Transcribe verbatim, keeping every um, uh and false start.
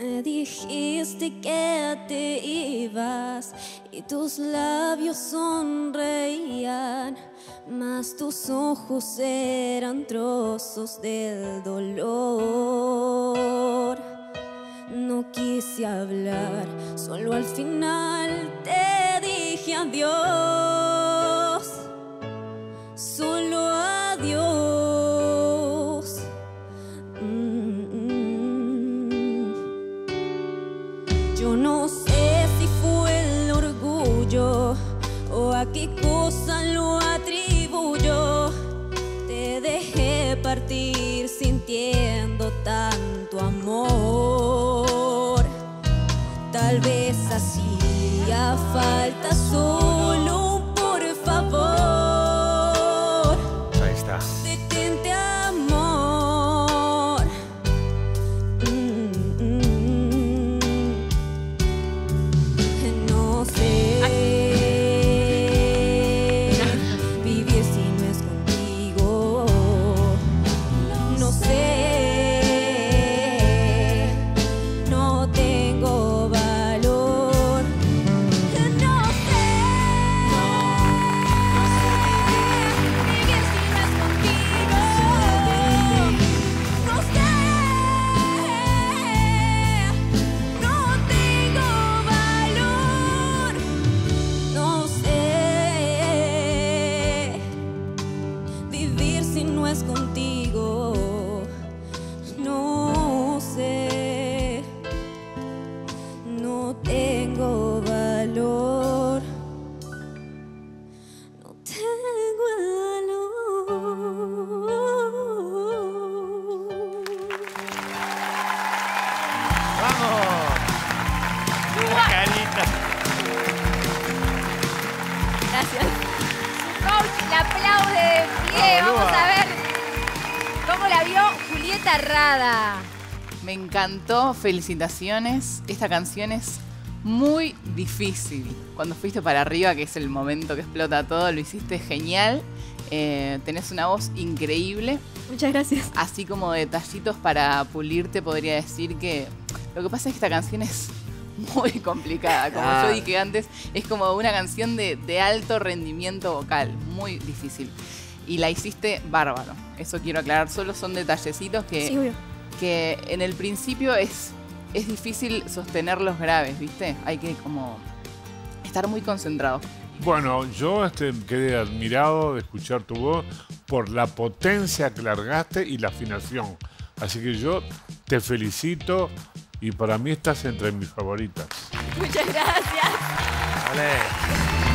Me dijiste que te ibas y tus labios sonreían, mas tus ojos eran trozos del dolor. No quise hablar, solo al final te dije adiós, solo adiós. Mm-mm. Yo no sé si fue el orgullo o a qué cosa lo atribuyo. Te dejé partir sintiendo tanto amor. Tal vez hacía falta solo un por favor. Ahí está. Detente, amor. Mm, mm, mm. No sé vivir si no es contigo. No sé. No tengo valor. No sé vivir si no es contigo. No sé. No tengo valor. No sé vivir si no es contigo. No sé. No tengo valor. No tengo valor. ¡Vamos! La carita. Gracias. Coach, la aplaude de pie. Ah, boluda. Vamos a ver cómo la vio Julieta Rada. Me encantó, felicitaciones. Esta canción es muy difícil. Cuando fuiste para arriba, que es el momento que explota todo, lo hiciste genial. Eh, tenés una voz increíble. Muchas gracias. Así como detallitos para pulirte, podría decir que lo que pasa es que esta canción es muy complicada. Como Ah. yo dije antes, es como una canción de, de alto rendimiento vocal, muy difícil. Y la hiciste bárbaro. Eso quiero aclarar. Solo son detallecitos que... Sí, obvio. que en el principio es, es difícil sostener los graves, ¿viste? Hay que como estar muy concentrado. Bueno, yo este, quedé admirado de escuchar tu voz por la potencia que largaste y la afinación. Así que yo te felicito y para mí estás entre mis favoritas. Muchas gracias. Vale.